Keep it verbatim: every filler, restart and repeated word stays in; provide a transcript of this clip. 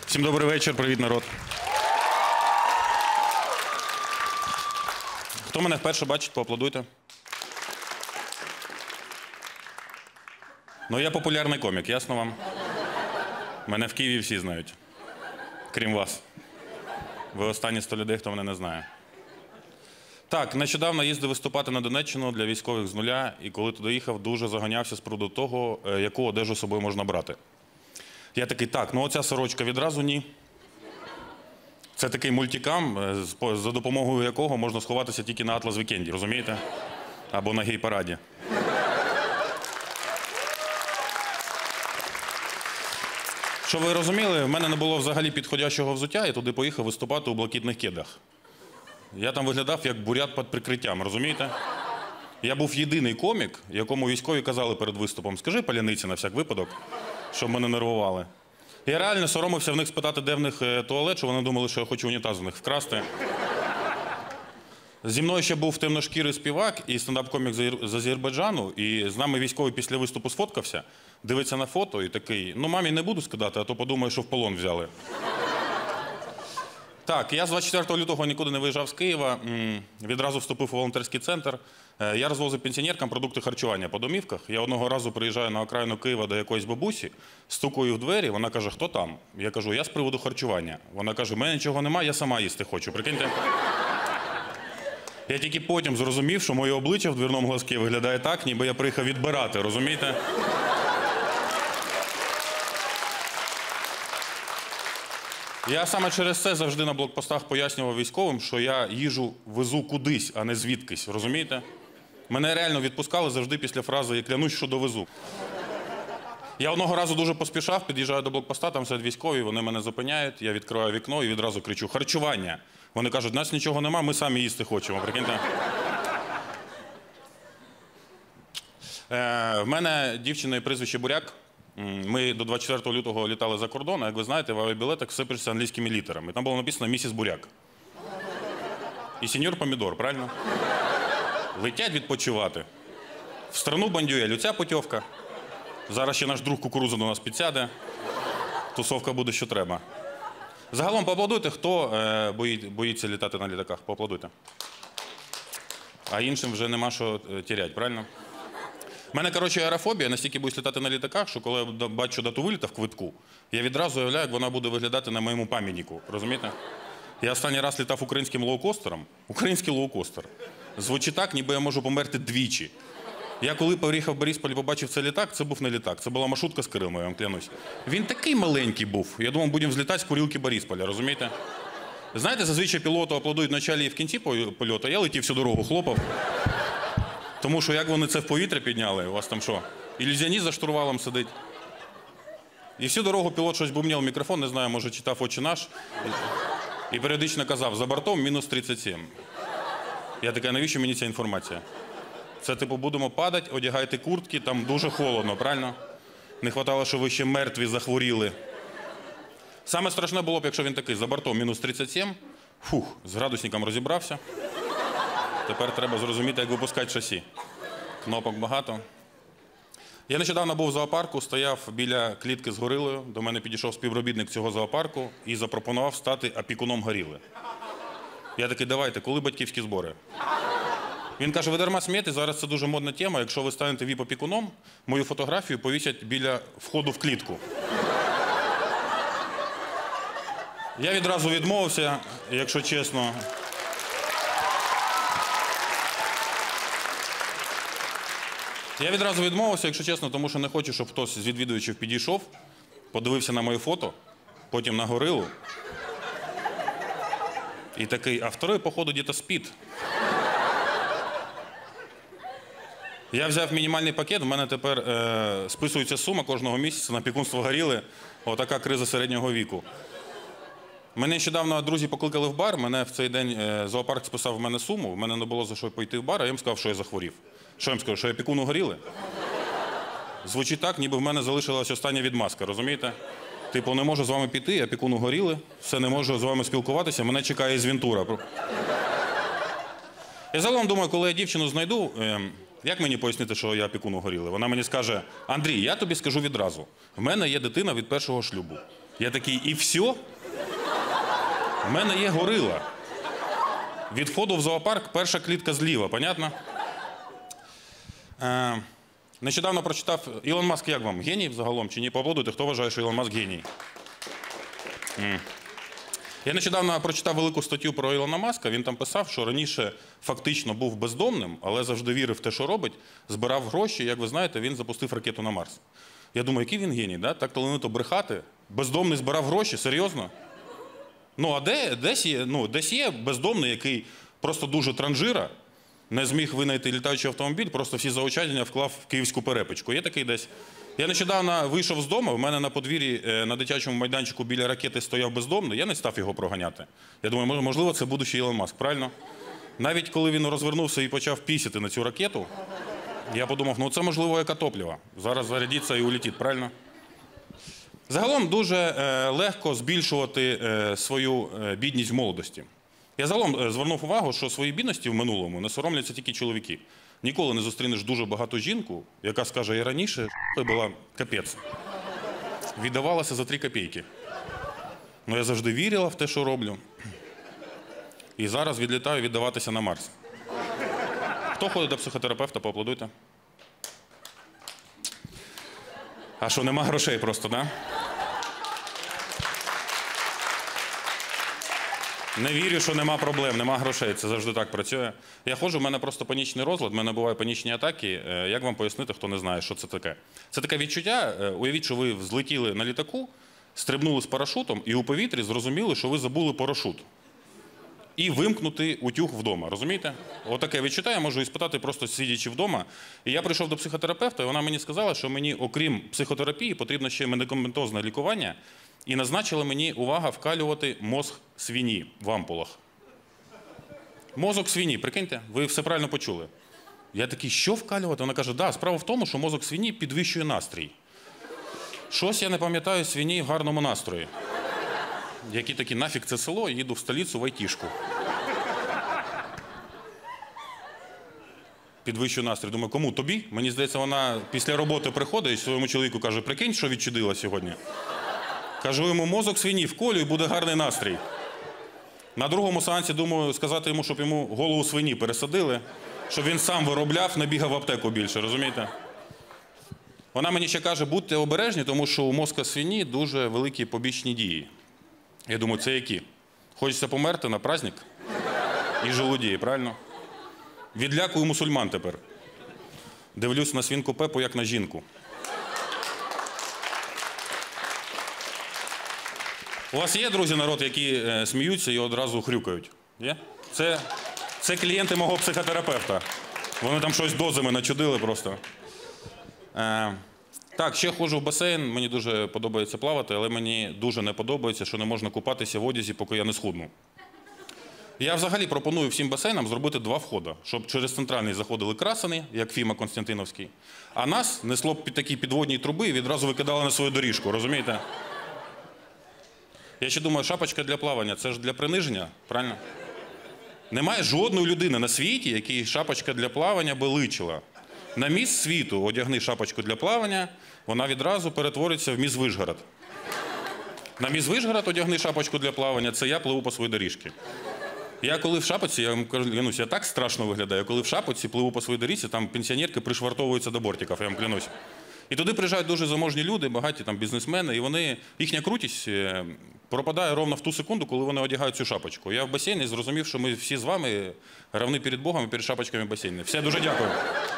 Всім добрий вечір, привіт, народ. Хто мене вперше бачить, поаплодуйте. Ну, я популярний комік, ясно вам? Мене в Києві всі знають. Крім вас. Ви останні сто людей, хто мене не знає. Так, нещодавно їздив виступати на Донеччину для військових з нуля, і коли туди їхав, дуже заганявся з приводу того, яку одежу з собою можна брати. Я такий, так, ну оця сорочка відразу ні. Це такий мультикам, за допомогою якого можна сховатися тільки на Атлас Вікенді, розумієте? Або на гей-параді. Щоб ви розуміли, в мене не було взагалі підходящого взуття, я туди поїхав виступати у блакитних кедах. Я там виглядав як бурят під прикриттям, розумієте? Я був єдиний комік, якому військові казали перед виступом, скажи паляниці на всяк випадок, щоб мене нервували. Я реально соромився в них спитати, де в них туалет, що вони думали, що я хочу унітаз у них вкрасти. Зі мною ще був темношкірий співак і стендап-комік з Азербайджану, і з нами військовий після виступу сфоткався, дивиться на фото і такий, ну мамі не буду скидати, а то подумає, що в полон взяли. Так, я з двадцять четвертого лютого нікуди не виїжджав з Києва, відразу вступив у волонтерський центр. Я розвозив пенсіонеркам продукти харчування по домівках. Я одного разу приїжджаю на окраїну Києва до якоїсь бабусі, стукаю в двері, вона каже, хто там? Я кажу, я з приводу харчування. Вона каже, в мене нічого немає, я сама їсти хочу, прикиньте. Я тільки потім зрозумів, що моє обличчя в дверному глазку виглядає так, ніби я приїхав відбирати, розумієте? Я саме через це завжди на блокпостах пояснював військовим, що я їжу везу кудись, а не звідкись, розумієте? Мене реально відпускали завжди після фрази «я клянусь, що довезу». Я одного разу дуже поспішав, під'їжджаю до блокпоста, там сидять військові, вони мене зупиняють, я відкриваю вікно і відразу кричу «харчування». Вони кажуть, у нас нічого нема, ми самі їсти хочемо, прикиньте. Е, в мене дівчина прізвище Буряк. Ми до двадцять четвертого лютого літали за кордон, а як ви знаєте, в авіабілетах все пишеться англійськими літерами. Там було написано «місіс Буряк». І сеньор Помідор, правильно? Летять відпочивати. В страну Бандюель, оця путівка. Зараз ще наш друг Кукуруза до нас підсяде. Тусовка буде, що треба. Загалом поаплодуйте, хто е, бої, боїться літати на літаках. Поаплодуйте. А іншим вже нема що е, тірять, правильно? У мене, коротше, аерофобія, настільки боюсь літати на літаках, що коли я бачу дату виліта в квитку, я відразу уявляю, як вона буде виглядати на моєму пам'ятнику, розумієте? Я останній раз літав українським лоукостером. Український лоукостер. Звучить так, ніби я можу померти двічі. Я коли приїхав в Борисполь і побачив цей літак, це був не літак, це була маршрутка з Криму, я вам клянусь. Він такий маленький був. Я думав, будемо злітати з курілки Борисполя, розумієте? Знаєте, зазвичай пілоту аплодують в началі і в кінці польоту, а я летів всю дорогу, хлопав. Тому що як вони це в повітря підняли, у вас там що? Ілюзіоніст за штурвалом сидить. І всю дорогу пілот щось бумняв в мікрофон, не знаю, може читав «Отче наш». І періодично казав, за бортом мінус тридцять сім. Я така, навіщо мені ця інформація? Це типу будемо падати, одягайте куртки, там дуже холодно, правильно? Не хватало, що ви ще мертві захворіли. Саме страшне було б, якщо він такий, за бортом мінус тридцять сім, фух, з градусником розібрався. Тепер треба зрозуміти, як випускати шасі. Кнопок багато. Я нещодавно був в зоопарку, стояв біля клітки з горилою. До мене підійшов співробітник цього зоопарку і запропонував стати опікуном горили. Я такий, давайте, коли батьківські збори? Він каже, ви дарма смієте, зараз це дуже модна тема. Якщо ви станете віп-опікуном, мою фотографію повісять біля входу в клітку. Я відразу відмовився, якщо чесно. Я відразу відмовився, якщо чесно, тому що не хочу, щоб хтось з відвідувачів підійшов, подивився на моє фото, потім на горилу. І такий, а второй, походу, десь спить. Я взяв мінімальний пакет, в мене тепер е, списується сума кожного місяця на опікунство горіли. Отака криза середнього віку. Мене нещодавно друзі покликали в бар, мене в цей день е, зоопарк списав в мене суму, в мене не було за що пойти в бар, а я їм сказав, що я захворів. Що я їм скажу, що я опікуну горіли? Звучить так, ніби в мене залишилась остання відмазка, розумієте? Типу, не можу з вами піти, я опікуну горіли, все не можу з вами спілкуватися, мене чекає звінтура. Я загалом думаю, коли я дівчину знайду, е, як мені пояснити, що я опікуну горіли? Вона мені скаже, Андрій, я тобі скажу відразу, в мене є дитина від першого шлюбу. Я такий, і все? У мене є горила. Від входу в зоопарк перша клітка зліва, понятно? Е, нещодавно прочитав, Ілон Маск як вам? Геній взагалом чи ні? Поаплодуйте, хто вважає, що Ілон Маск геній? М. Я нещодавно прочитав велику статтю про Ілона Маска, він там писав, що раніше фактично був бездомним, але завжди вірив в те, що робить, збирав гроші, як ви знаєте, він запустив ракету на Марс. Я думаю, який він геній, да? Так талановито брехати, бездомний збирав гроші, серйозно? Ну, а де, десь, є, ну, десь є бездомний, який просто дуже транжира, не зміг винайти літаючий автомобіль, просто всі заощадження вклав в київську перепічку. Є такий десь? Я нещодавно вийшов з дому, в мене на подвір'ї на дитячому майданчику біля ракети стояв бездомний, я не став його проганяти. Я думаю, можливо, це будущий Ілон Маск, правильно? Навіть коли він розвернувся і почав пісяти на цю ракету, я подумав, ну це можливо екотопливо. Зараз зарядиться і улетить, правильно? Загалом дуже е, легко збільшувати е, свою е, бідність в молодості. Я загалом е, звернув увагу, що свої бідності в минулому не соромляться тільки чоловіки. Ніколи не зустрінеш дуже багату жінку, яка скаже, і раніше це була капець. Віддавалася за три копійки. Ну я завжди вірила в те, що роблю. І зараз відлітаю віддаватися на Марс. Хто ходить до психотерапевта, поаплодуйте. А що, нема грошей просто, да? Не вірю, що нема проблем, нема грошей. Це завжди так працює. Я ходжу, в мене просто панічний розлад, в мене бувають панічні атаки. Як вам пояснити, хто не знає, що це таке? Це таке відчуття, уявіть, що ви злетіли на літаку, стрибнули з парашутом і у повітрі зрозуміли, що ви забули парашут. І вимкнути утюг вдома, розумієте? Отаке відчуття я можу іспитати просто сидячи вдома. І я прийшов до психотерапевта, і вона мені сказала, що мені, окрім психотерапії, потрібно ще медикаментозне лікування. І назначила мені, увага, вкалювати мозг свині в ампулах. Мозок свині, прикиньте, ви все правильно почули. Я такий, що вкалювати? Вона каже, да, справа в тому, що мозок свині підвищує настрій. Щось я не пам'ятаю свині в гарному настрої. Які такі, нафіг це село, їду в столицю в айтішку. Підвищую настрій. Думаю, кому? Тобі? Мені здається, вона після роботи приходить і своєму чоловіку каже, прикинь, що відчудила сьогодні. Кажу йому, мозок свині вколю і буде гарний настрій. На другому сеансі думаю сказати йому, щоб йому голову свині пересадили, щоб він сам виробляв, не бігав в аптеку більше, розумієте? Вона мені ще каже, будьте обережні, тому що у мозка свині дуже великі побічні дії. Я думаю, це які? Хочеться померти на праздник? І желудії, правильно? Відлякую мусульман тепер. Дивлюсь на свинку Пепу, як на жінку. У вас є, друзі, народ, які е, сміються і одразу хрюкають? Є? Це, це клієнти мого психотерапевта. Вони там щось дозами начудили просто. Е, так, ще ходжу в басейн, мені дуже подобається плавати, але мені дуже не подобається, що не можна купатися в одязі, поки я не схудну. Я взагалі пропоную всім басейнам зробити два входи, щоб через центральний заходили красені, як Фіма Константиновський, а нас несло б під такі підводні труби і відразу викидали на свою доріжку, розумієте? Я ще думаю, шапочка для плавання – це ж для приниження, правильно? Немає жодної людини на світі, якій шапочка для плавання би личила. На міс світу одягни шапочку для плавання, вона відразу перетвориться в міс Вишгород. На міс Вишгород одягни шапочку для плавання – це я пливу по своїй доріжці. Я коли в шапочці, я вам клянусь, я так страшно виглядаю, коли в шапочці пливу по своїй доріжці, там пенсіонерки пришвартовуються до бортиків, я вам клянусь. І туди приїжджають дуже заможні люди, багаті там бізнесмени, і вони, їхня крутість пропадає ровно в ту секунду, коли вони одягають цю шапочку. Я в басейні зрозумів, що ми всі з вами равні перед Богом і перед шапочками басейну. Все, дуже дякую.